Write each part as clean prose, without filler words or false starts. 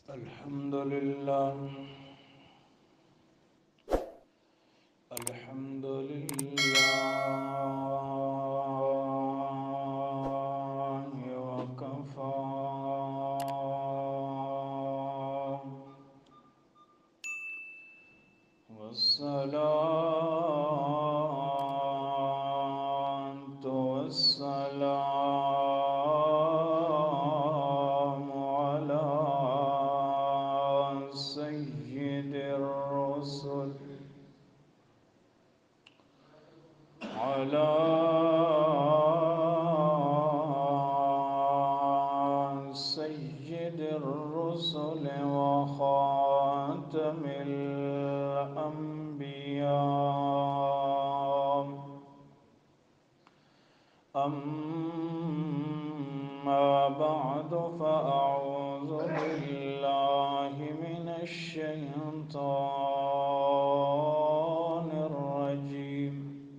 الحمد لله الحمد لله وكفى والصلاة والسلام على سيد الرسل على سيد الرسل وخاتم الأنبياء أما بعد فأعوذ بالله من الشيطان الرجيم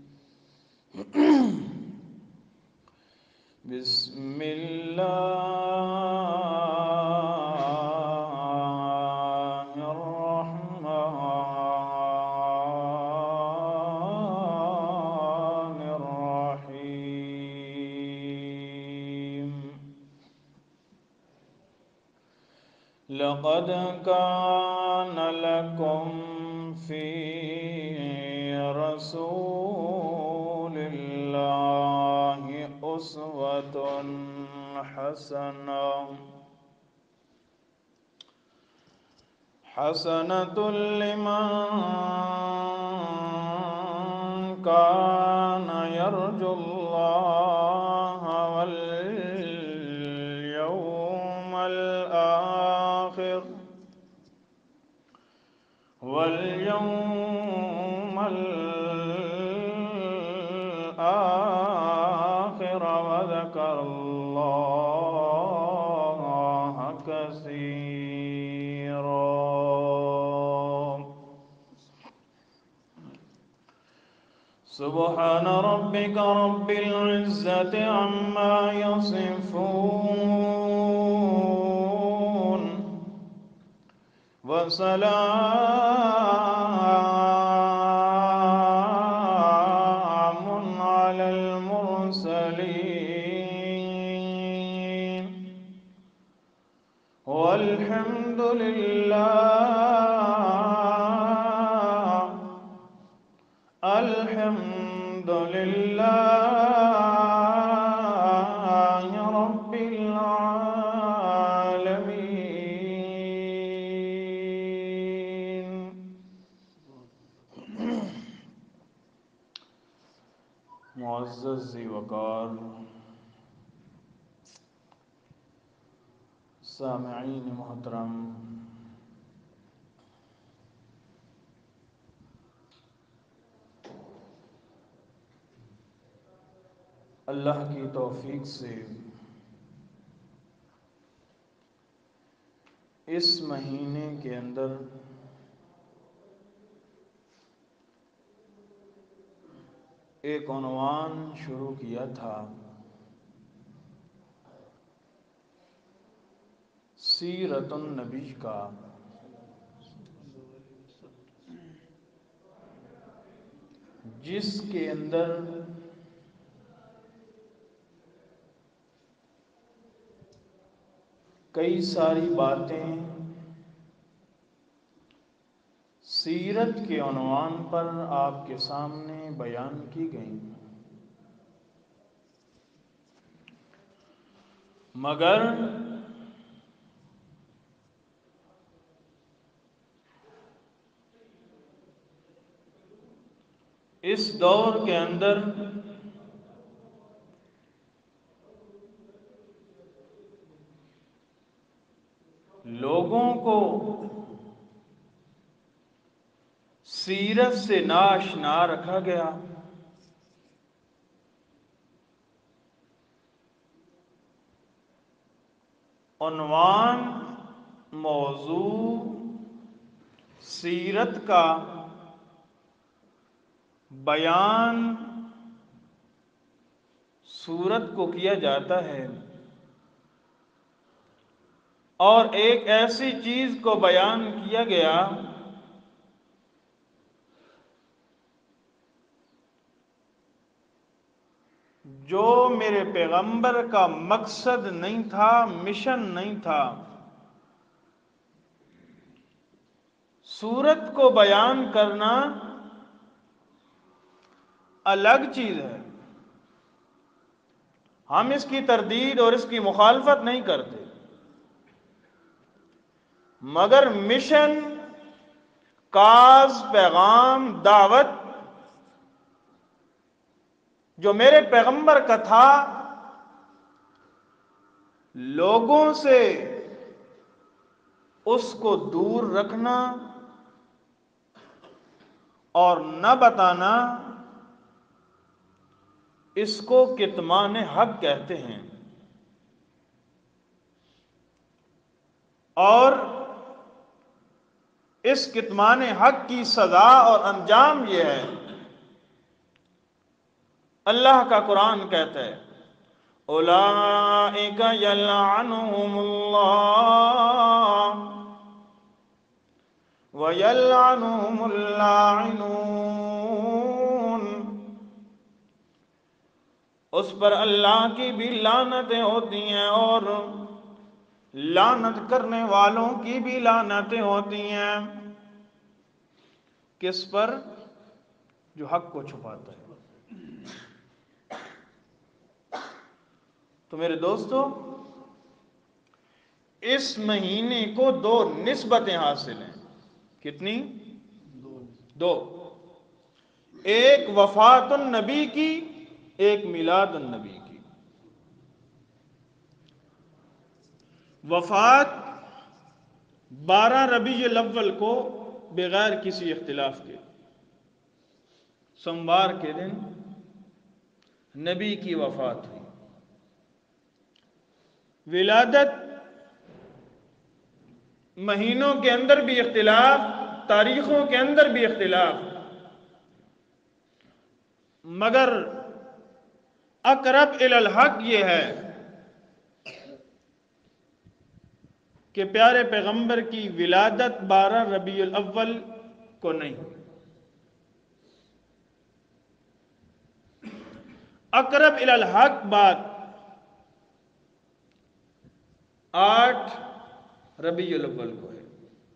بسم الله الرحمن الرحيم لقد كان لكم في رسول الله أسوة حسنة لمن كان يرجو الله واليوم الآخر وذكر الله كثيرا. سبحان ربك رب العزة عما يصفون وسلام على المرسلين والحمد لله رب العالمين. معزز ذی وقار سامعین محترم، اللہ کی توفیق سے اس مہینے کے اندر ایک عنوان شروع کیا تھا، سیرت النبی کا، جس کے اندر کئی ساری باتیں سیرت کے عنوان پر آپ کے سامنے بیان کی گئیں، مگر اس دور کے اندر لوگوں کو سیرت سے ناآشنا رکھا گیا، عنوان موضوع سیرت کا بیان سورت کو کیا جاتا ہے، اور ایک ایسی چیز کو بیان کیا گیا جو میرے پیغمبر کا مقصد نہیں تھا، مشن نہیں تھا۔ صورت کو بیان کرنا الگ چیز ہے، ہم اس کی تردید اور اس کی مخالفت نہیں کرتے، مگر مشن، کاز، پیغام، دعوت جو میرے پیغمبر کا تھا، لوگوں سے اس کو دور رکھنا اور نہ بتانا، اس کو کتمان حق کہتے ہیں۔ اور اس کتمان حق کی سزا اور انجام یہ ہے، اللہ کا قرآن کہتا ہے اولئک یلعنہم اللہ ویلعنہم اللاعنون، اس پر اللہ کی بھی لعنتیں ہوتی ہیں اور لعنت کرنے والوں کی بھی لعنتیں ہوتی ہیں۔ کس پر؟ جو حق کو چھپاتا ہے۔ تو میرے دوستو، اس مہینے کو دو نسبتیں حاصل ہیں۔ کتنی؟ دو۔ ایک وفات النبی کی، ایک میلاد النبی کی۔ وفات 12 ربیع الاول کو بغیر کسی اختلاف کے، سوموار کے دن نبی کی وفات ہوئی۔ ولادت مہینوں کے اندر بھی اختلاف، تاریخوں کے اندر بھی اختلاف، مگر اقرب الی الحق یہ ہے کہ پیارے پیغمبر کی ولادت 12 ربیع الاول کو نہیں، اقرب الی الحق بات 8 ربیع الاول کو ہے۔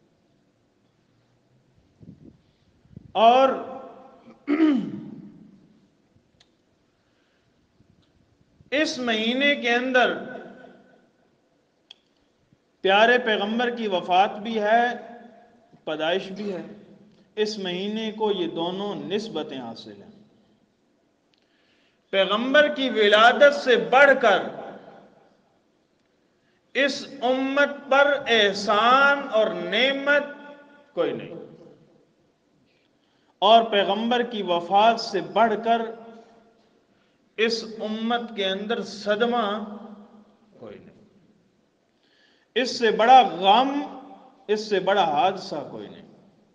اور اس مہینے کے اندر پیارے پیغمبر کی وفات بھی ہے، پیدائش بھی ہے۔ اس مہینے کو یہ دونوں نسبتیں حاصل ہیں۔ پیغمبر کی ولادت سے بڑھ کر اس امت پر احسان اور نعمت کوئی نہیں، اور پیغمبر کی وفات سے بڑھ کر اس امت کے اندر صدمہ کوئی نہیں، اس سے بڑا غم، اس سے بڑا حادثہ کوئی نہیں۔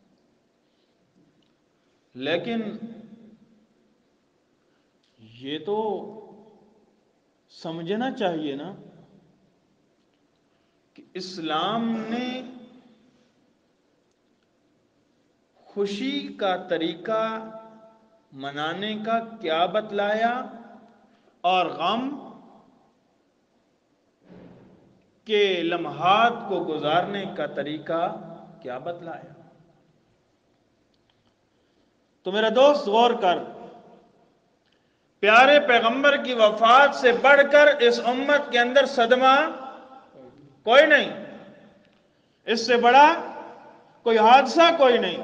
لیکن یہ تو سمجھنا چاہیے نا کہ اسلام نے خوشی کا طریقہ منانے کا کیا بتلایا اور غم کے لمحات کو گزارنے کا طریقہ کیا بتلایا۔ تو میرا دوست غور کر، پیارے پیغمبر کی وفات سے بڑھ کر اس امت کے اندر صدمہ کوئی نہیں، اس سے بڑا کوئی حادثہ کوئی نہیں۔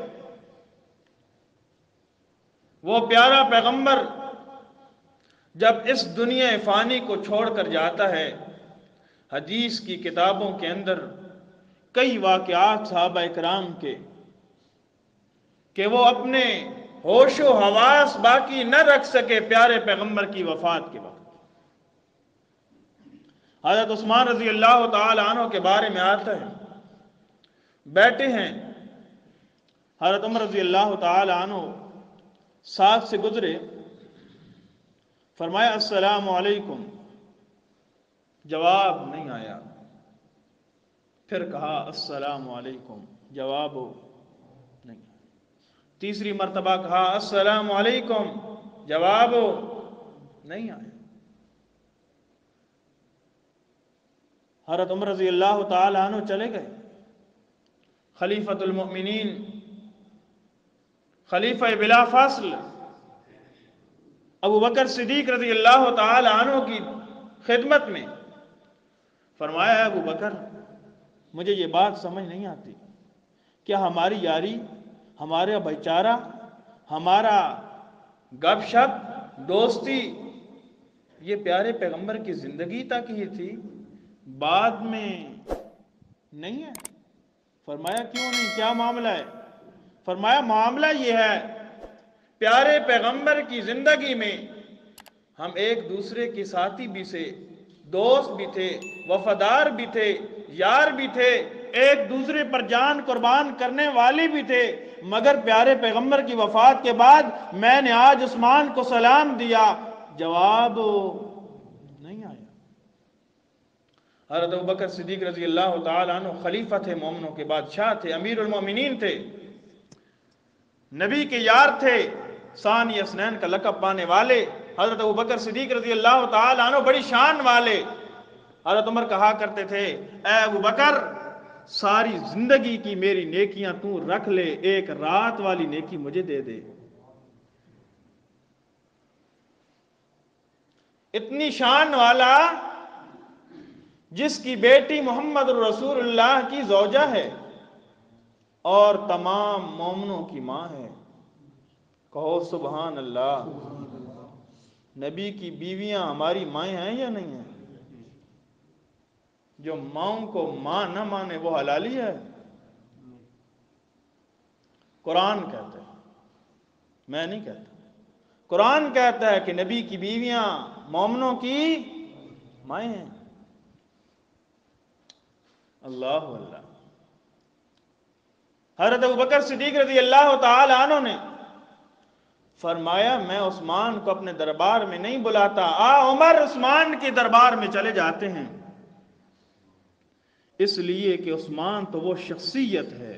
وہ پیارا پیغمبر جب اس دنیا فانی کو چھوڑ کر جاتا ہے، حدیث کی کتابوں کے اندر کئی واقعات صحابہ اکرام کے کہ وہ اپنے ہوش و حواس باقی نہ رکھ سکے پیارے پیغمبر کی وفات کے وقت۔ حضرت عثمان رضی اللہ تعالی عنہ کے بارے میں آتا ہے، بیٹھے ہیں، حضرت عمر رضی اللہ تعالی عنہ ساتھ سے گزرے، فرمایا السلام علیکم، جواب نہیں آیا۔ پھر کہا السلام علیکم، جواب نہیں۔ تیسری مرتبہ کہا السلام علیکم، جواب نہیں آیا۔ حضرت عمر رضی اللہ تعالی عنہ چلے گئے، خلیفۃ المؤمنین، خلیفہ بلا فاصل ابو بکر صدیق رضی اللہ تعالی عنہ کی خدمت میں۔ فرمایا ابو بکر، مجھے یہ بات سمجھ نہیں آتی، کیا ہماری یاری، ہمارا بھائی چارہ، ہمارا گپ شپ، دوستی یہ پیارے پیغمبر کی زندگی تک ہی تھی، بعد میں نہیں ہے؟ فرمایا کیوں نہیں، کیا معاملہ ہے؟ فرمایا معاملہ یہ ہے، پیارے پیغمبر کی زندگی میں ہم ایک دوسرے کے ساتھی بھی تھے، دوست بھی تھے، وفادار بھی تھے، یار بھی تھے، ایک دوسرے پر جان قربان کرنے والے بھی تھے، مگر پیارے پیغمبر کی وفات کے بعد میں نے آج عثمان کو سلام دیا، جواب نہیں آیا۔ حضرت ابوبکر صدیق رضی اللہ تعالی عنہ خلیفہ تھے، مومنوں کے بادشاہ تھے، امیر المومنین تھے، نبی کے یار تھے، ثانی اثنین کا لقب پانے والے حضرت ابوبکر صدیق رضی اللہ تعالی عنہ بڑی شان والے۔ حضرت عمر کہا کرتے تھے، اے ابوبکر ساری زندگی کی میری نیکیاں تو رکھ لے، ایک رات والی نیکی مجھے دے دے۔ اتنی شان والا جس کی بیٹی محمد رسول اللہ کی زوجہ ہے اور تمام مومنوں کی ماں ہے، کہو سبحان اللہ۔ نبی کی بیویاں ہماری مائیں ہیں یا نہیں ہیں؟ جو ماؤں کو ماں نہ مانے وہ حلالی ہے؟ قرآن کہتا ہے، میں نہیں کہتا، قرآن کہتا ہے کہ نبی کی بیویاں مومنوں کی مائیں ہیں۔ اللہ اللہ۔ حضرت ابوبکر صدیق رضی اللہ تعالی عنہ نے فرمایا، میں عثمان کو اپنے دربار میں نہیں بلاتا، عمر عثمان کے دربار میں چلے جاتے ہیں، اس لیے کہ عثمان تو وہ شخصیت ہے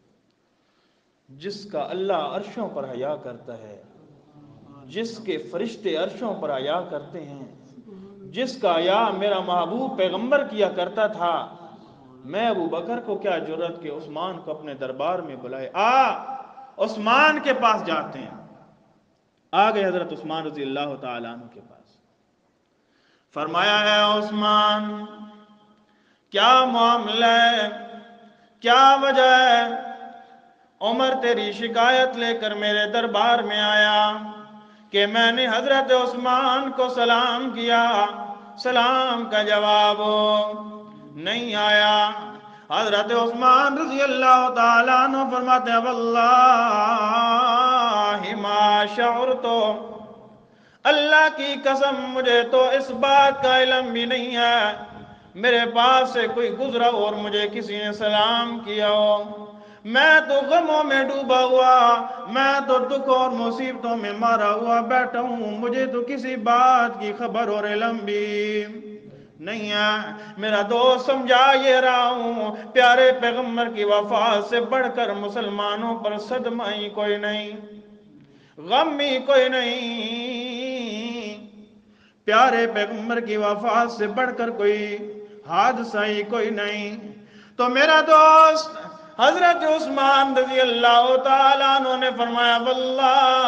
جس کا اللہ عرشوں پر حیا کرتا ہے، جس کے فرشتے عرشوں پر حیا کرتے ہیں، جس کا حیا میرا محبوب پیغمبر کیا کرتا تھا۔ میں ابو بکر کو کیا جرأت کہ عثمان کو اپنے دربار میں بلائے، عثمان کے پاس جاتے ہیں۔ آگئے حضرت عثمان رضی اللہ تعالیٰ عنہ کے پاس، فرمایا ہے عثمان کیا معاملہ ہے، کیا وجہ ہے؟ عمر تیری شکایت لے کر میرے دربار میں آیا کہ میں نے حضرت عثمان کو سلام کیا، سلام کا جواب نہیں آیا۔ حضرت عثمان رضی اللہ تعالیٰ عنہ فرماتے ہیں، واللہ ما شعرتو، اللہ کی قسم مجھے تو اس بات کا علم بھی نہیں ہے، میرے پاس سے کوئی گزرا اور مجھے کسی نے سلام کیا ہو، میں تو غموں میں ڈوبا ہوا، میں تو دکھ اور مصیبتوں میں مارا ہوا بیٹھا ہوں، مجھے تو کسی بات کی خبر اور علم بھی نہیں ہے۔ میرا دوست سمجھا یہ رہا ہوں، پیارے پیغمبر کی وفات سے بڑھ کر مسلمانوں پر صدمہ ہی کوئی نہیں، غم ہی کوئی نہیں، پیارے پیغمبر کی وفات سے بڑھ کر کوئی حادثہ ہی کوئی نہیں۔ تو میرا دوست حضرت عثمان رضی اللہ تعالیٰ عنہ نے فرمایا، واللہ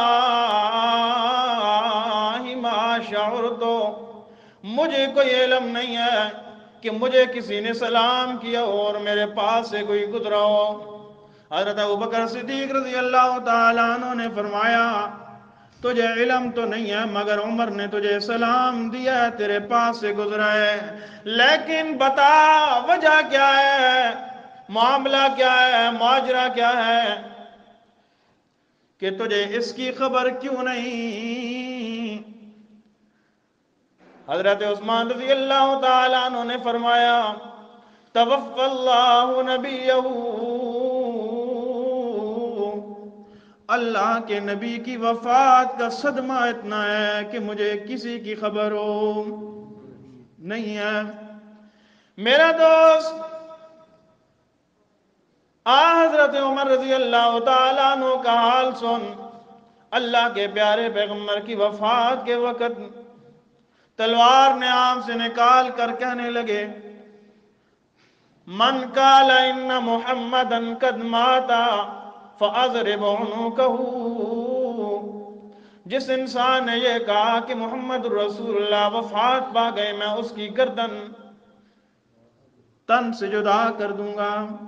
ما شعرتو، مجھے کوئی علم نہیں ہے کہ مجھے کسی نے سلام کیا اور میرے پاس سے کوئی گزرا ہو۔ حضرت ابوبکر صدیق رضی اللہ تعالیٰ عنہ نے فرمایا، تجھے علم تو نہیں ہے مگر عمر نے تجھے سلام دیا ہے، تیرے پاس سے گزرا ہے، لیکن بتا وجہ کیا ہے، معاملہ کیا ہے، ماجرا کیا ہے کہ تجھے اس کی خبر کیوں نہیں؟ حضرت عثمان رضی اللہ تعالیٰ عنہ نے فرمایا، توفی اللہ نبیہ، اللہ کے نبی کی وفات کا صدمہ اتنا ہے کہ مجھے کسی کی خبر ہو نہیں ہے۔ میرا دوست حضرت عمر رضی اللہ تعالیٰ عنہ کا حال سن، اللہ کے پیارے پیغمبر کی وفات کے وقت تلوار نیام سے نکال کر کہنے لگے، من قال ان محمدا قد ماتا فاضرب عنقہ، جس انسان نے یہ کہا کہ محمد رسول اللہ وفات پا گئے، میں اس کی گردن تن سے جدا کر دوں گا۔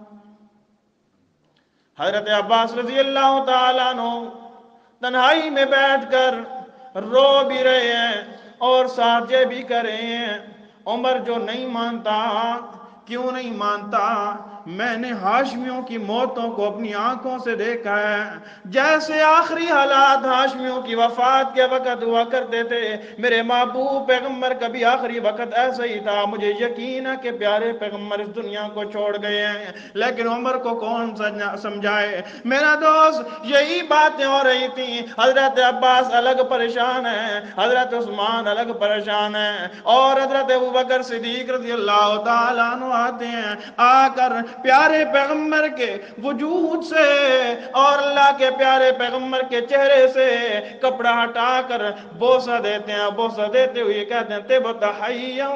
حضرت عباس رضی اللہ تعالیٰ عنہ تنہائی میں بیٹھ کر رو بھی رہے ہیں اور ساتھ یہ بھی کر رہے ہیں، عمر جو نہیں مانتا، کیوں نہیں مانتا؟ میں نے ہاشمیوں کی موتوں کو اپنی آنکھوں سے دیکھا ہے، جیسے آخری حالات ہاشمیوں کی وفات کے وقت ہوا کرتے تھے، میرے محبوب پیغمبر کا بھی آخری وقت ایسا ہی تھا۔ مجھے یقین ہے کہ پیارے پیغمبر اس دنیا کو چھوڑ گئے ہیں، لیکن عمر کو کون سمجھائے؟ میرا دوست، یہی باتیں ہو رہی تھیں۔ حضرت عباس الگ پریشان ہیں، حضرت عثمان الگ پریشان ہیں، اور حضرت ابوبکر صدیق رضی اللہ تعالیٰ عنہ آتے ہیں، آ کر پیارے پیغمبر کے وجود سے اور اللہ کے پیارے پیغمبر کے چہرے سے کپڑا ہٹا کر بوسہ دیتے ہیں۔ بوسہ دیتے ہوئے کہتے ہیں، طبت حیا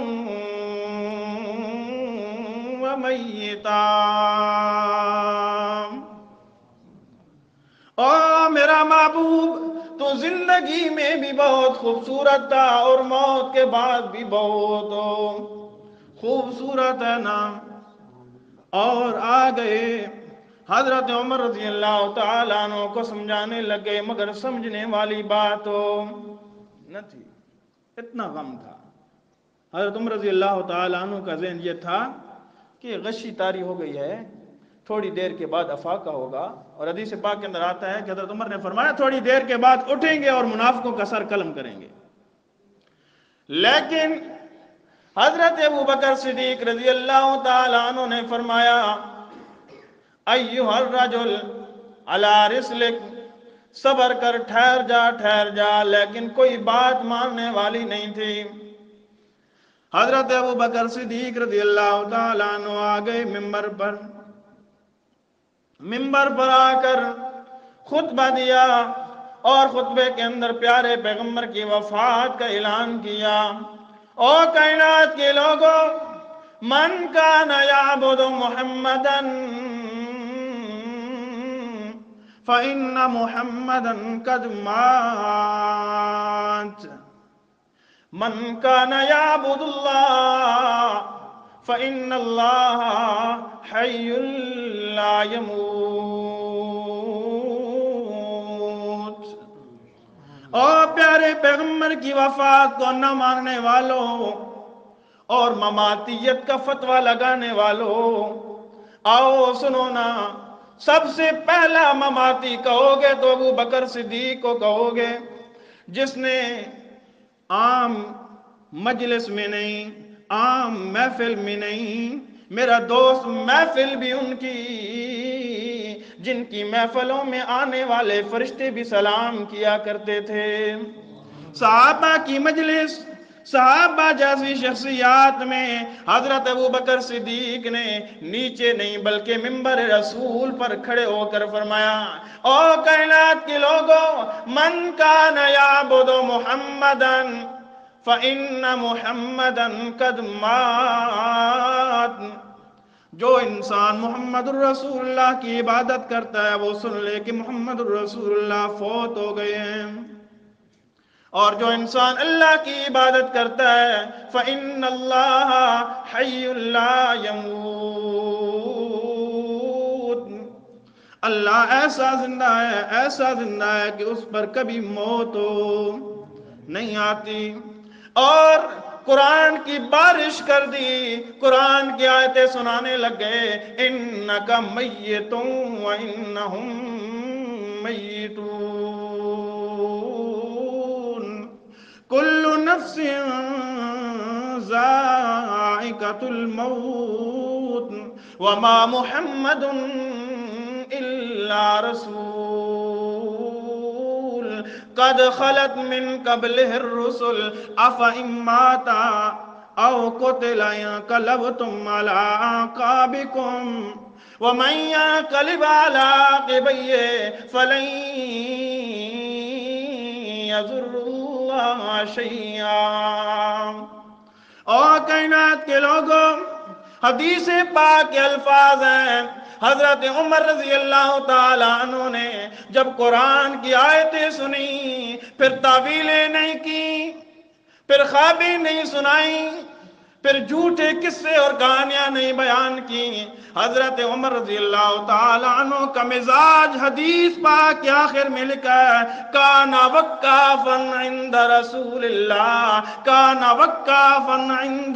ومیتا، او میرا محبوب، تو زندگی میں بھی بہت خوبصورت تھا اور موت کے بعد بھی بہت خوبصورت ہے نا۔ اور آ گئے حضرت عمر رضی اللہ تعالیٰ عنہ کو سمجھانے لگے، مگر سمجھنے والی بات نہ تھی، اتنا غم تھا۔ حضرت عمر رضی اللہ تعالیٰ عنہ کا ذہن یہ تھا کہ غشی طاری ہو گئی ہے، تھوڑی دیر کے بعد افاقہ ہوگا، اور حدیث پاک کے اندر آتا ہے کہ حضرت عمر نے فرمایا تھوڑی دیر کے بعد اٹھیں گے اور منافقوں کا سر قلم کریں گے۔ لیکن حضرت ابوبکر صدیق رضی اللہ تعالیٰ عنہ نے فرمایا، ایھا الرجل علی رسلک، صبر کر، ٹھہر جا ٹھہر جا، لیکن کوئی بات ماننے والی نہیں تھی۔ حضرت ابوبکر صدیق رضی اللہ تعالیٰ عنہ آ گئے ممبر پر آ کر خطبہ دیا، اور خطبے کے اندر پیارے پیغمبر کی وفات کا اعلان کیا۔ او کائنات کے لوگوں، من کان یعبد محمدا فإن محمدا قد مات، من کان یعبد اللہ فإن اللہ حی لا يموت۔ اور پیارے پیغمبر کی وفات کو نہ ماننے والوں اور مماتیت کا فتویٰ لگانے والوں، آؤ سنو نا، سب سے پہلا مماتی کہو گے تو ابوبکر صدیق کو کہو گے، جس نے عام مجلس میں نہیں، عام محفل میں نہیں، میرا دوست، محفل بھی ان کی جن کی محفلوں میں آنے والے فرشتے بھی سلام کیا کرتے تھے، صحابہ کی مجلس، صحابہ جیسی شخصیات میں حضرت ابوبکر صدیق نے نیچے نہیں بلکہ ممبر رسول پر کھڑے ہو کر فرمایا، او کائنات کے لوگوں، من کان یعبد محمدا فإن محمدا قد مات، جو انسان محمد الرسول اللہ کی عبادت کرتا ہے وہ سن لے کہ محمد الرسول اللہ فوت ہو گئے ہیں، اور جو انسان اللہ کی عبادت کرتا ہے فإن اللہ حی لا یموت، اللہ ایسا زندہ ہے کہ اس پر کبھی موت نہیں آتی۔ اور قرآن کی بارش کر دی، قرآن کی آیتیں سنانے لگ گئے، انک میت وانہم میتون، کل نفس ذائقۃ الموت وما محمد الا رسول قد خلت من قبلہ الرسل افإن مات او قتل انقلبتم علی اعقابکم ومن ينقلب على عقبيه فلن يضر الله شيئا۔ اور کائنات کے لوگوں، حدیث پاک کے الفاظ ہیں، حضرت عمر رضی اللہ تعالیٰ عنہ نے جب قرآن کی آیتیں سنی، پھر تعویلیں نہیں کی، پھر خوابیں نہیں سنائیں، پھر جھوٹے قصے اور کہانیاں نہیں بیان کی، حضرت عمر رضی اللہ تعالیٰ عنہ کا مزاج حدیث پاک کے آخر میں لکھا ہے، کان وقافا عند رسول اللہ، کان وقافا عند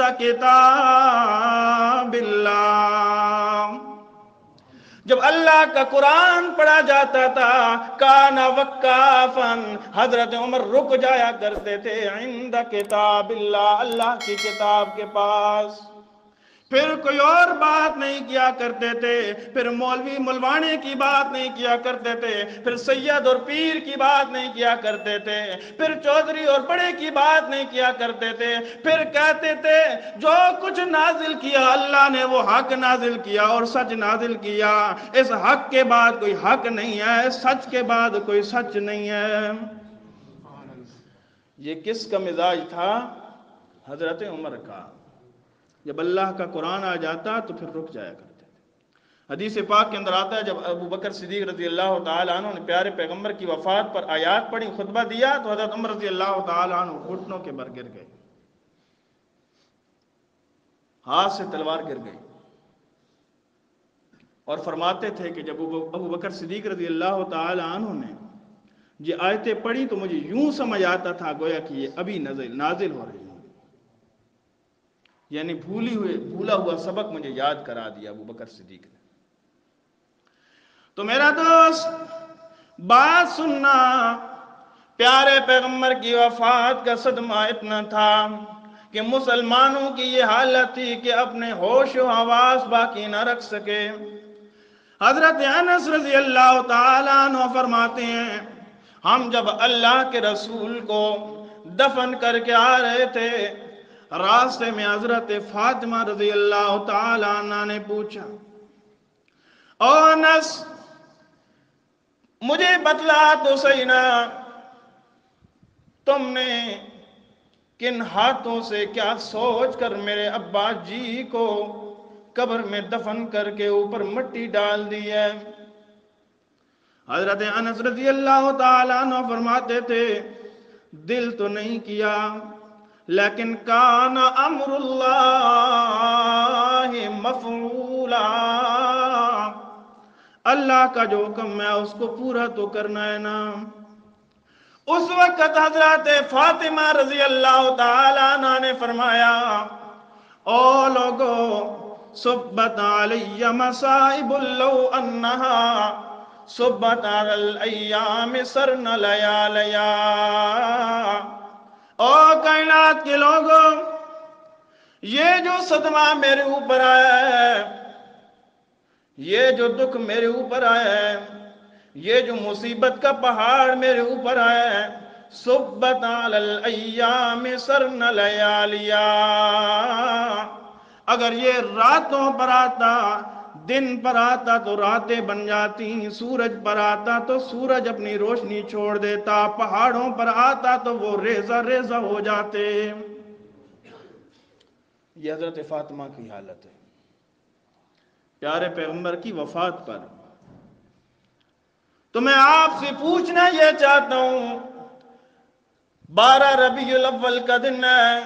کتاب اللہ۔ جب اللہ کا قرآن پڑھا جاتا تھا، کان وقافا، حضرت عمر رک جایا کرتے تھے، عند کتاب اللہ، اللہ کی کتاب کے پاس، پھر کوئی اور بات نہیں کیا کرتے تھے، پھر مولوی ملوانے کی بات نہیں کیا کرتے تھے، پھر سید اور پیر کی بات نہیں کیا کرتے تھے، پھر چودھری اور بڑے کی بات نہیں کیا کرتے تھے، پھر کہتے تھے جو کچھ نازل کیا اللہ نے وہ حق نازل کیا اور سچ نازل کیا، اس حق کے بعد کوئی حق نہیں ہے، سچ کے بعد کوئی سچ نہیں ہے۔ یہ کس کا مزاج تھا؟ حضرت عمر کا۔ جب اللہ کا قرآن آ جاتا تو پھر رک جایا کرتے تھے۔ حدیث پاک کے اندر آتا ہے جب ابو بکر صدیق رضی اللہ تعالیٰ عنہ نے پیارے پیغمبر کی وفات پر آیات پڑھی، خطبہ دیا، تو حضرت عمر رضی اللہ تعالیٰ عنہ گھٹنوں کے بر گر گئے، ہاتھ سے تلوار گر گئی، اور فرماتے تھے کہ جب ابو بکر صدیق رضی اللہ تعالیٰ عنہ نے یہ آیتیں پڑھی تو مجھے یوں سمجھ آتا تھا گویا کہ یہ ابھی نازل ہو رہی ہیں، یعنی بھولا ہوا سبق مجھے یاد کرا دیا ابو بکر صدیق نے۔ تو میرا دوست بات سننا، پیارے پیغمبر کی وفات کا صدمہ اتنا تھا کہ مسلمانوں کی یہ حالت تھی کہ اپنے ہوش و حواس باقی نہ رکھ سکے۔ حضرت انس رضی اللہ تعالیٰ عنہ فرماتے ہیں، ہم جب اللہ کے رسول کو دفن کر کے آ رہے تھے، راستے میں حضرت فاطمہ رضی اللہ تعالیٰ عنہ نے پوچھا، او انس مجھے بتلا تو صحیح نا، تم نے کن ہاتھوں سے کیا سوچ کر میرے ابا جی کو قبر میں دفن کر کے اوپر مٹی ڈال دی ہے؟ حضرت انس رضی اللہ تعالیٰ عنہ فرماتے تھے، دل تو نہیں کیا، لیکن کان امر اللہ مفعولا، اللہ کا جو حکم ہے اس کو پورا تو کرنا ہے نا۔ اس وقت حضرت فاطمہ رضی اللہ تعالیٰ عنہ نے فرمایا، او لوگو صبت علی مصائب لو انہا صبت علی الایام سرن لیالیا۔ او کائنات کے لوگوں، یہ جو صدمہ میرے اوپر آیا ہے، یہ جو دکھ میرے اوپر آیا ہے، یہ جو مصیبت کا پہاڑ میرے اوپر آیا ہے، صبت علی الایام سرن لیالیا، اگر یہ راتوں پر آتا، دن پر آتا تو راتیں بن جاتی، سورج پر آتا تو سورج اپنی روشنی چھوڑ دیتا، پہاڑوں پر آتا تو وہ ریزہ ریزہ ہو جاتے۔ یہ حضرت فاطمہ کی حالت ہے پیارے پیغمبر کی وفات پر۔ تو میں آپ سے پوچھنا یہ چاہتا ہوں، 12 ربیع الاول کا دن ہے،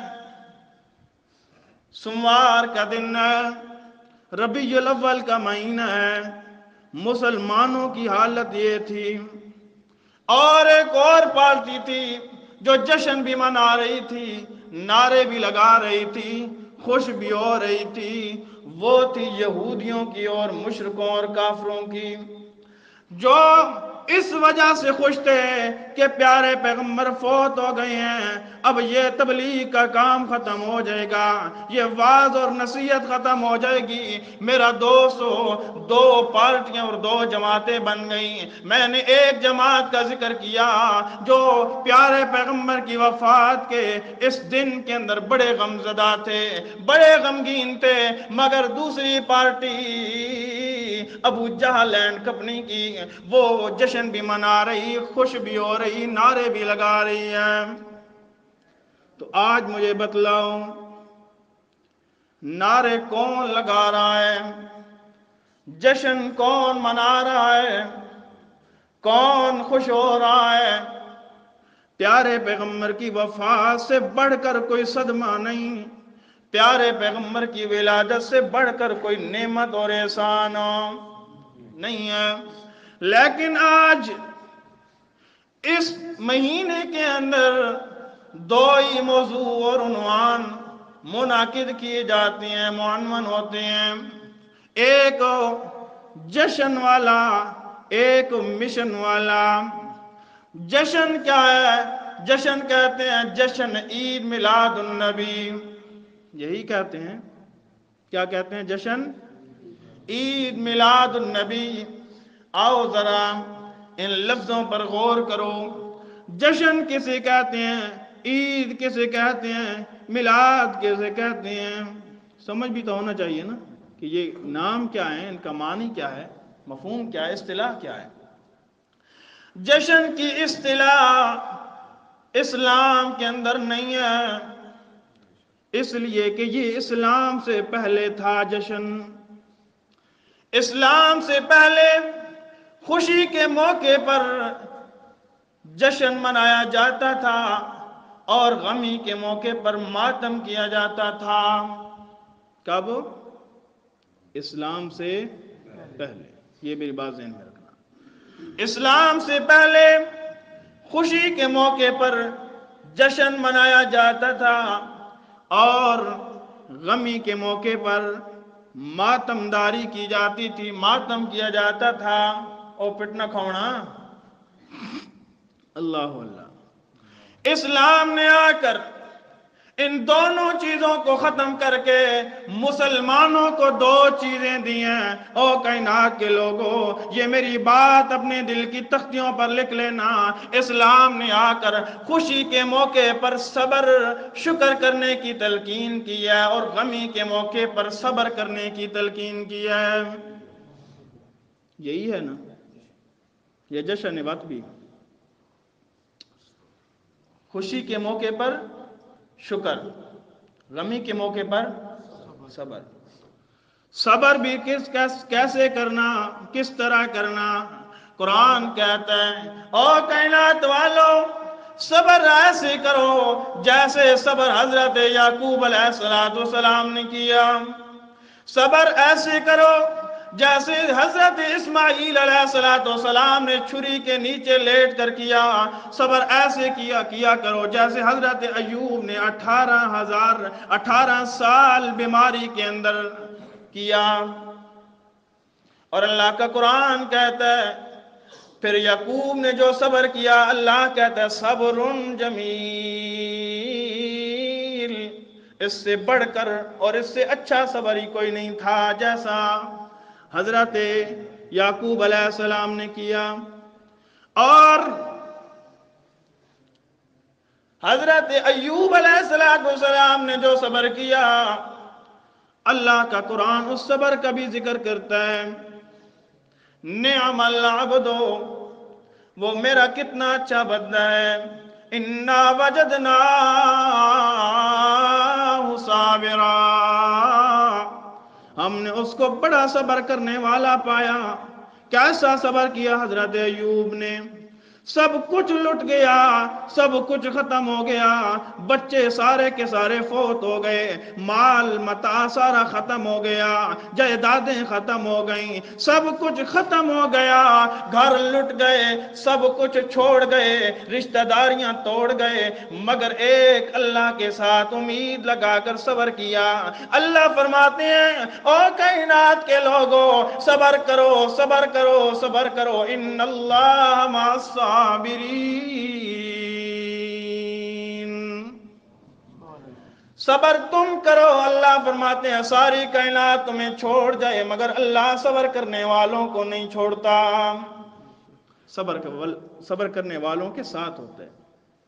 سوموار کا دن ہے، ربیع الاول کا مہینہ ہے، مسلمانوں کی حالت یہ تھی، اور ایک اور پارٹی تھی جو جشن بھی منا رہی تھی، نعرے بھی لگا رہی تھی، خوش بھی ہو رہی تھی، وہ تھی یہودیوں کی اور مشرکوں اور کافروں کی، جو اس وجہ سے خوش تھے کہ پیارے پیغمبر فوت ہو گئے ہیں، اب یہ تبلیغ کا کام ختم ہو جائے گا، یہ واعظ اور نصیحت ختم ہو جائے گی۔ میرا دوست ہو، دو پارٹیاں اور دو جماعتیں بن گئیں۔ میں نے ایک جماعت کا ذکر کیا جو پیارے پیغمبر کی وفات کے اس دن کے اندر بڑے غمزدہ تھے، بڑے غمگین تھے، مگر دوسری پارٹی ابو جہل اینڈ کمپنی کی وہ جشن بھی منا رہی، خوش بھی ہو رہی، نعرے بھی لگا رہی ہے۔ تو آج مجھے بتلاؤ، نعرے کون لگا رہا ہے، جشن کون منا رہا ہے، کون خوش ہو رہا ہے؟ پیارے پیغمبر کی وفات سے بڑھ کر کوئی صدمہ نہیں، پیارے پیغمبر کی ولادت سے بڑھ کر کوئی نعمت اور احسان نہیں ہے۔ لیکن آج اس مہینے کے اندر دو ہی موضوع اور عنوان منعقد کیے جاتے ہیں، معنون ہوتے ہیں، ایک جشن والا، ایک مشن والا۔ جشن کیا ہے؟ جشن کہتے ہیں جشن عید میلاد النبی، یہی کہتے ہیں۔ کیا کہتے ہیں؟ جشن عید میلاد النبی۔ آؤ ذرا ان لفظوں پر غور کرو، جشن کسے کہتے ہیں، عید کسے کہتے ہیں، میلاد کسے کہتے ہیں؟ سمجھ بھی تو ہونا چاہیے نا کہ یہ نام کیا ہے، ان کا معنی کیا ہے، مفہوم کیا ہے، اصطلاح کیا ہے۔ جشن کی اصطلاح اسلام کے اندر نہیں ہے، اس لیے کہ یہ اسلام سے پہلے تھا جشن۔ اسلام سے پہلے خوشی کے موقع پر جشن منایا جاتا تھا اور غمی کے موقع پر ماتم کیا جاتا تھا۔ کب؟ اسلام سے پہلے، یہ میری بات ذہن میں رکھنا۔ اسلام سے پہلے خوشی کے موقع پر جشن منایا جاتا تھا اور غمی کے موقع پر ماتم داری کی جاتی تھی، ماتم کیا جاتا تھا۔ اور پٹنا کھونا اللہ اللہ۔ اسلام نے آ کر ان دونوں چیزوں کو ختم کر کے مسلمانوں کو دو چیزیں دی ہیں۔ او کائنات کے لوگوں، یہ میری بات اپنے دل کی تختیوں پر لکھ لینا، اسلام نے آ کر خوشی کے موقع پر صبر شکر کرنے کی تلقین کی ہے اور غمی کے موقع پر صبر کرنے کی تلقین کی ہے۔ یہی ہے نا یہ جشن وقت بھی، خوشی کے موقع پر شکر، غمی کے موقع پر صبر۔ صبر بھی کیسے کرنا، کس طرح کرنا؟ قرآن کہتا ہے او کائنات والو، صبر ایسے کرو جیسے صبر حضرت یعقوب علیہ السلام نے کیا۔ صبر ایسے کرو جیسے حضرت اسماعیل علیہ السلام نے چھری کے نیچے لیٹ کر کیا۔ صبر ایسے کیا کرو جیسے حضرت ایوب نے 18 سال بیماری کے اندر کیا۔ اور اللہ کا قرآن کہتا ہے پھر یعقوب نے جو صبر کیا، اللہ کہتا ہے صبر جمیل، اس سے بڑھ کر اور اس سے اچھا صبر ہی کوئی نہیں تھا جیسا حضرت یعقوب علیہ السلام نے کیا۔ اور حضرت ایوب علیہ السلام نے جو صبر کیا، اللہ کا قرآن اس صبر کا بھی ذکر کرتا ہے، نعم العبد، وہ میرا کتنا اچھا بندہ ہے، انا وجدناہ صابرا، ہم نے اس کو بڑا صبر کرنے والا پایا۔ کیسا صبر کیا حضرت ایوب نے؟ सब कुछ लुट गया, सब कुछ खत्म हो गया, बच्चे सारे के सारे फौत हो गए, माल मता सारा खत्म हो गया, जायदादें खत्म हो गई, सब कुछ खत्म हो गया, घर लुट गए, सब कुछ छोड़ गए, रिश्तेदारियां तोड़ गए, मगर एक अल्लाह के साथ उम्मीद लगाकर सब्र किया। अल्लाह फरमाते हैं, ओ कायनात के लोगों, सब्र करो, सब्र करो, सब्र करो, इन्नल्लाह मअस-साबिरीन। सबर तुम करो, अल्लाह फरमाते हैं सारी कायनात तुम्हें छोड़ जाए मगर अल्लाह सबर करने वालों को नहीं छोड़ता, सबर करने वालों के साथ होता है।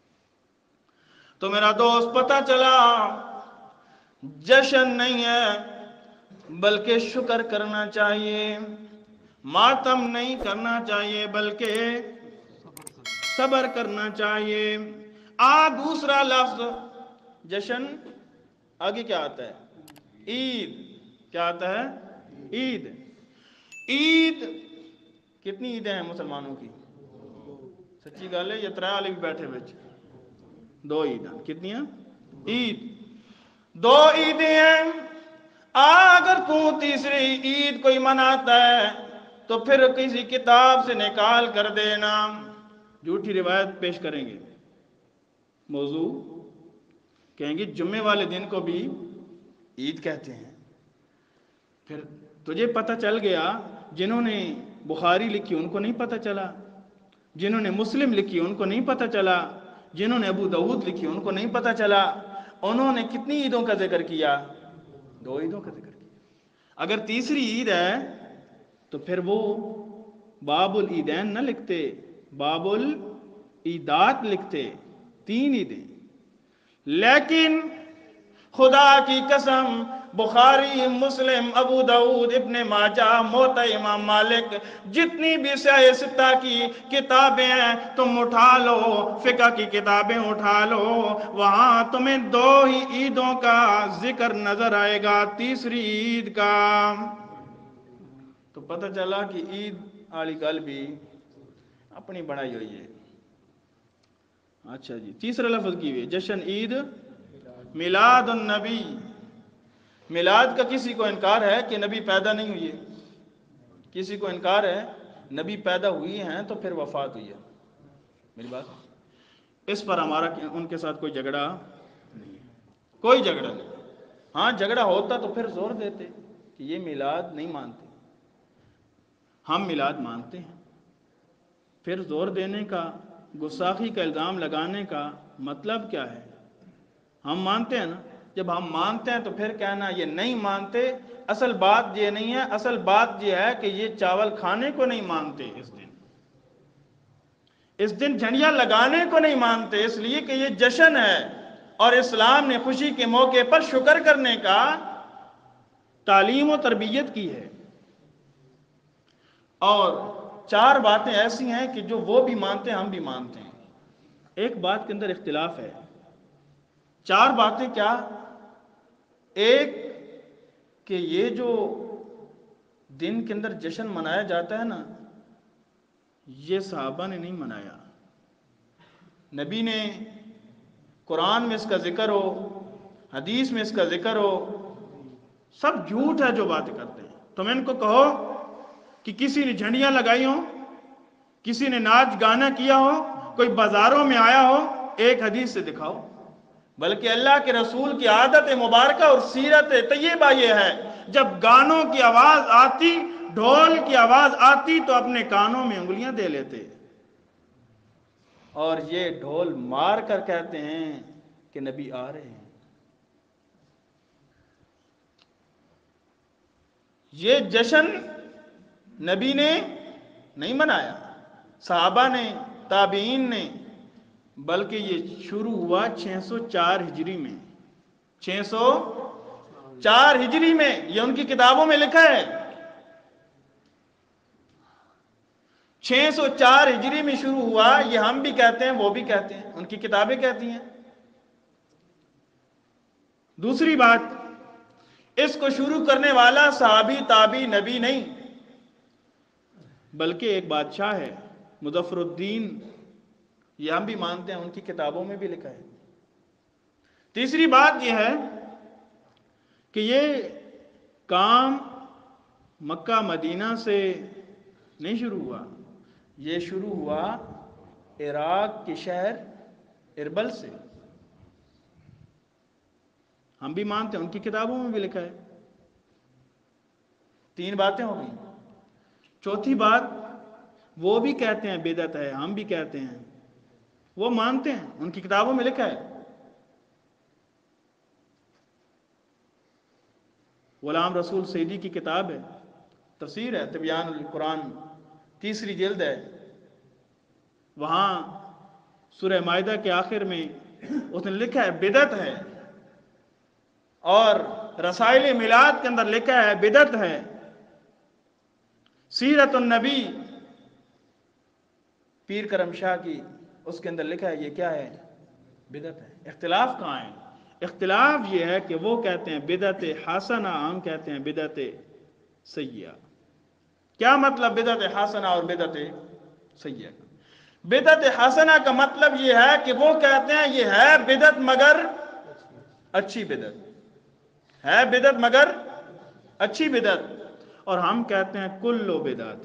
तो मेरा दोस्त, पता चला जश्न नहीं है बल्कि शुक्र करना चाहिए, मातम नहीं करना चाहिए बल्कि सबर करना चाहिए। दूसरा लफ्ज जश्न, आगे क्या आता है? ईद। क्या आता है? ईद। ईद कितनी ईदें हैं मुसलमानों की? सच्ची गल है, ये त्रै वाले भी बैठे बिच, दो ईद। कितनी है? ईद दो ईदें हैं। अगर तू तीसरी ईद कोई मनाता है तो फिर किसी किताब से निकाल कर देना। झूठी रिवायत पेश करेंगे, मौजू कहेंगे जुम्मे वाले दिन को भी ईद कहते हैं। फिर तुझे पता चल गया, जिन्होंने बुखारी लिखी उनको नहीं पता चला, जिन्होंने मुस्लिम लिखी उनको नहीं पता चला, जिन्होंने अबू दाऊद लिखी उनको नहीं पता चला। उन्होंने कितनी ईदों का जिक्र किया? दो ईदों का जिक्र किया। अगर तीसरी ईद है तो फिर वो बाबुल ईदैन न लिखते, बाबुल ईदात लिखते, तीन ईदें। लेकिन खुदा की कसम, बुखारी, मुस्लिम, अबू दाऊद, इब्ने माजा, मोता इमाम मालिक, जितनी भी सित्ता की किताबें हैं तुम उठा लो, फिक़ह की किताबें उठा लो, वहां तुम्हें दो ही ईदों का जिक्र नजर आएगा, तीसरी ईद का। तो पता चला कि ईद वाली गल भी अपनी बनाई हुई है। अच्छा जी, तीसरा लफ्ज की हुई जश्न ईद मिलाद उन नबी। मिलाद का किसी को इनकार है कि नबी पैदा नहीं हुई है? किसी को इनकार है नबी पैदा हुई हैं तो फिर वफात हुई है? मेरी बात, इस पर हमारा उनके साथ कोई झगड़ा नहीं है, कोई झगड़ा नहीं। हाँ, झगड़ा होता तो फिर जोर देते कि ये मिलाद नहीं मानते, हम मिलाद मानते हैं। फिर जोर देने का, गुस्ताखी का इल्ज़ाम लगाने का मतलब क्या है? हम मानते हैं ना, जब हम मानते हैं तो फिर कहना ये नहीं मानते। असल बात ये नहीं है, असल बात ये है कि ये चावल खाने को नहीं मानते, इस दिन झंडियां लगाने को नहीं मानते, इसलिए कि ये जश्न है और इस्लाम ने खुशी के मौके पर शुक्र करने का तालीम और तरबियत की है। और चार बातें ऐसी हैं कि जो वो भी मानते हैं, हम भी मानते हैं। एक बात के अंदर इख्तिलाफ है। चार बातें क्या? एक कि ये जो दिन के अंदर जश्न मनाया जाता है ना, ये सहाबा ने नहीं मनाया, नबी ने, कुरान में इसका जिक्र हो, हदीस में इसका जिक्र हो, सब झूठ है जो बातें करते हैं। तुम इनको कहो कि किसी ने झंडियां लगाई हो, किसी ने नाच गाना किया हो, कोई बाजारों में आया हो, एक हदीस से दिखाओ। बल्कि अल्लाह के रसूल की आदत मुबारक और सीरत तैयबा ये है, जब गानों की आवाज आती, ढोल की आवाज आती तो अपने कानों में उंगलियां दे लेते और ये ढोल मार कर कहते हैं कि नबी आ रहे हैं। ये जश्न नबी ने नहीं मनाया, सहाबा ने, ताबीन ने, बल्कि ये शुरू हुआ 604 हिजरी में। 604 हिजरी में, ये उनकी किताबों में लिखा है। 604 हिजरी में शुरू हुआ, ये हम भी कहते हैं, वो भी कहते हैं, उनकी किताबें कहती हैं। दूसरी बात, इसको शुरू करने वाला सहाबी, ताबी, नबी नहीं, बल्कि एक बादशाह है, मुज़फ्फरुद्दीन یہ ہم بھی مانتے ہیں، ان کی کتابوں میں بھی لکھا ہے۔ تیسری بات یہ ہے کہ یہ کام مکہ مدینہ سے نہیں شروع ہوا، یہ شروع ہوا عراق کے شہر اربل سے۔ ہم بھی مانتے ہیں، ان کی کتابوں میں بھی لکھا ہے۔ 3 باتیں ہو گئیں۔ چوتھی بات، وہ بھی کہتے ہیں بدعت ہے، ہم بھی کہتے ہیں، وہ مانتے ہیں، ان کی کتابوں میں لکھا ہے۔ غلام رسول سعیدی کی کتاب ہے، تفسیر ہے تبیان القرآن، 3 جلد ہے۔ وہاں سورہ مائدہ کے آخر میں اس نے لکھا ہے بدعت ہے، اور رسائل میلاد کے اندر لکھا ہے بدعت ہے۔ سیرت النبی پیر کرم شاہ کی، اس کے اندر لکھا ہے یہ کیا ہے؟ بدعت ہے۔ اختلاف کہاں ہے؟ اختلاف یہ ہے کہ وہ کہتے ہیں بدعت حسنہ، ہم کہتے ہیں بدعت سیئہ۔ کیا مطلب بدعت حسنہ اور بدعت سیئہ؟ بدعت حسنہ کا مطلب یہ ہے کہ وہ کہتے ہیں یہ ہے بدعت مگر اچھی بدعت ہے، بدعت مگر اچھی بدعت۔ اور ہم کہتے ہیں کل بدعت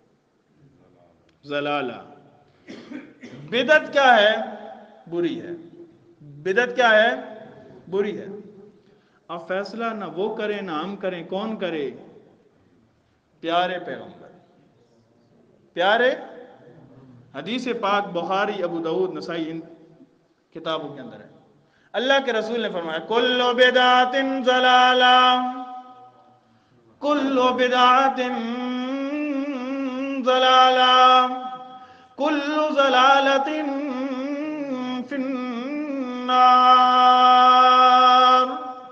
ضلالہ۔ بدعت کیا ہے؟ بری ہے۔ بدعت کیا ہے؟ بری ہے۔ اب فیصلہ نہ وہ کرے نہ ہم کریں، کون کرے؟ پیارے پیغمبر، پیارے۔ حدیث پاک بخاری، ابو داؤد، نسائی، ان کتابوں کے اندر ہے۔ اللہ کے رسول نے فرمایا کل بدعت ضلالہ، کل بدعت ضلالہ، کل ضلالۃ فی النار۔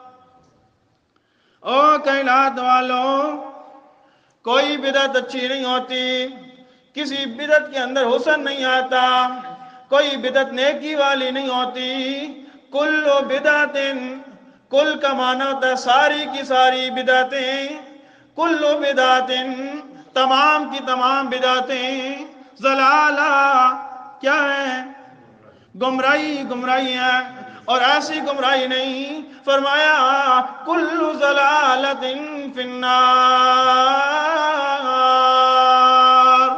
او کائنات والوں، کوئی بدعت اچھی نہیں ہوتی، کسی بدعت کے اندر حسن نہیں آتا، کوئی بدعت نیکی والی نہیں ہوتی۔ کل بدعت، کل کا معنی ہوتا ہے ساری کی ساری بدعتیں، کل بدعت تمام کی تمام بدعتیں، ضلالہ کیا ہے؟ گمراہی، گمراہی ہے، اور ایسی گمراہی نہیں، فرمایا کل ضلالۃ فی النار۔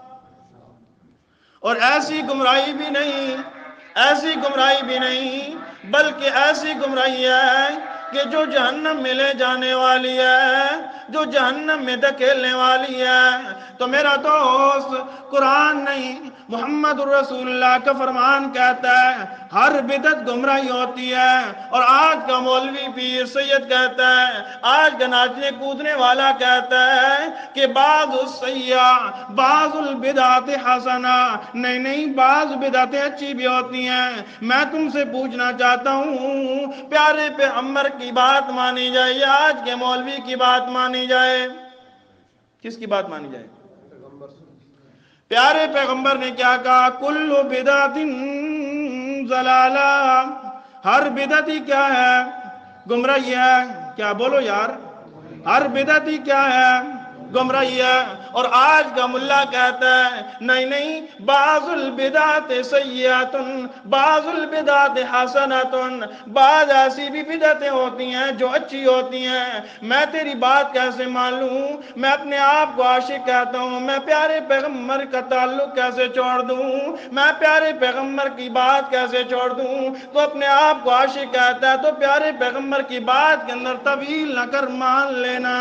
اور ایسی گمراہی بھی نہیں، ایسی گمراہی بھی نہیں، بلکہ ایسی گمراہی ہے کہ جو جہنم میں لے جانے والی ہے، جو جہنم میں دھکیلنے والی ہے۔ تو میرا دوست، قرآن نہیں محمد الرسول اللہ کا فرمان کہتا ہے ہر بدعت گمراہی ہوتی ہے۔ اور آج کا مولوی پیر سید کہتا ہے، آج کا ناچنے کودنے والا کہتا ہے کہ بعض السیئہ بعض البدعات حسنہ، نہیں، بعض بدعتیں اچھی بھی ہوتی ہیں۔ میں تم سے پوچھنا چاہتا ہوں، پیارے پیغمبر کی بات مانی جائے یا آج کے مولوی کی بات مانی جائے؟ کس کی بات مانی جائے؟ پیارے پیغمبر نے کیا کہا؟ کل بدعت ضلالہ، ہر بدعت ہی کیا ہے؟ گمراہی ہے۔ کیا بولو یار، ہر بدعت ہی کیا ہے؟ گمراہی ہے۔ اور آج کا ملا کہتا ہے نہیں، بعض البدعات سیئات، بعض البدعات حسنات، بعض ایسی بھی بدعتیں ہوتی ہیں جو اچھی ہوتی ہیں۔ میں تیری بات کیسے مان لوں؟ میں اپنے آپ کو عاشق کہتا ہوں، میں پیارے پیغمبر کا تعلق کیسے چھوڑ دوں؟ میں پیارے پیغمبر کی بات کیسے چھوڑ دوں؟ تو اپنے آپ کو عاشق کہتا ہے تو پیارے پیغمبر کی بات کے اندر طویل نہ کر، مان لینا۔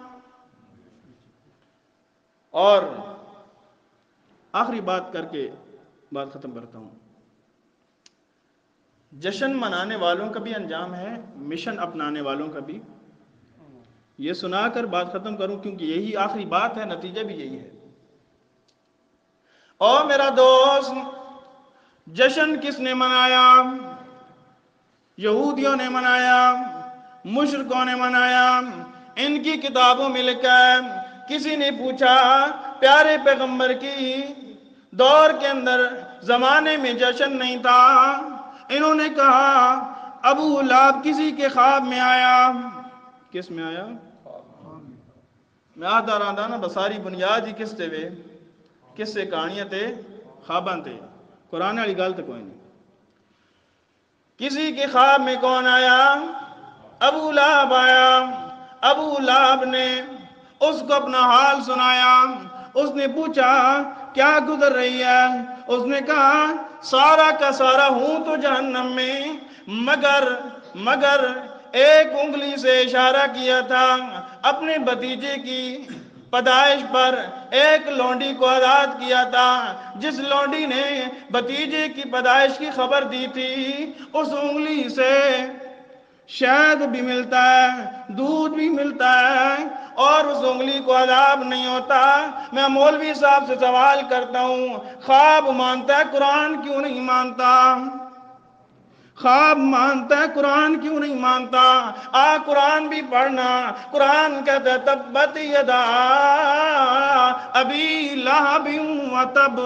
اور آخری بات کر کے بات ختم کرتا ہوں۔ جشن منانے والوں کا بھی انجام ہے، مشن اپنانے والوں کا بھی۔ یہ سنا کر بات ختم کروں کیونکہ یہی آخری بات ہے، نتیجہ بھی یہی ہے۔ اور میرا دوست، جشن کس نے منایا؟ یہودیوں نے منایا، مشرکوں نے منایا، ان کی کتابوں میں لکھا ہے۔ کسی نے پوچھا پیارے پیغمبر کی دور کے اندر زمانے میں جشن نہیں تھا؟ انہوں نے کہا ابو لہب کسی کے خواب میں آیا۔ کس میں آیا؟ میں آدھا راندہ نا بساری بنیاد ہی کس تے وے، کس سے کہانیاں تے خواباں تے۔ قرآن والی گل تو کوئی نہیں. کسی کے خواب میں کون آیا؟ ابو لہب آیا. ابو لہب نے اس کو اپنا حال سنایا. اس نے پوچھا کیا گزر رہی ہے؟ اس نے کہا سارا کا سارا ہوں تو جہنم میں، مگر ایک انگلی سے اشارہ کیا تھا اپنے بھتیجے کی پیدائش پر، ایک لونڈی کو آزاد کیا تھا. جس لونڈی نے بھتیجے کی پیدائش کی خبر دی تھی، اس انگلی سے شہد بھی ملتا ہے، دودھ بھی ملتا ہے، اور اس انگلی کو عذاب نہیں ہوتا. میں مولوی صاحب سے سوال کرتا ہوں، خواب مانتا ہے قرآن کیوں نہیں مانتا؟ خواب مانتا ہے قرآن کیوں نہیں مانتا؟ قرآن بھی پڑھنا. قرآن کہتا ہے تبت یدا ابی لہب وتب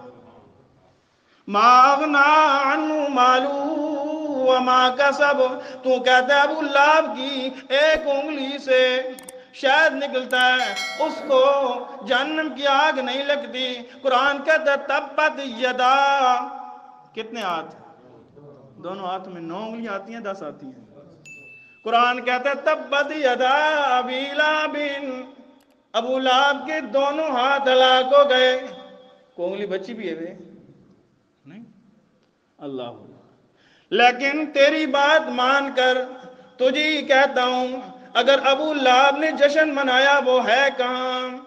ما اغنی عنہ مالہ وما کسب. تو کہتا ہے ابو لہب کی ایک انگلی سے شہد نکلتا ہے، اس کو جہنم کی آگ نہیں لگتی. قرآن کہتا ہے تبت یدا، کتنے ہاتھ؟ دونوں ہاتھ میں 9 انگلیاں آتی ہیں، 10 آتی ہیں. قرآن کہتا ہے تبت یدا ابی لہب، ابو لہب کے دونوں ہاتھ ہلاک ہو گئے. کو انگلی بچی بھی ہے بے نہیں؟ اللہ. لیکن تیری بات مان کر تجھے کہتا ہوں، اگر ابو لہب نے جشن منایا وہ ہے کہاں؟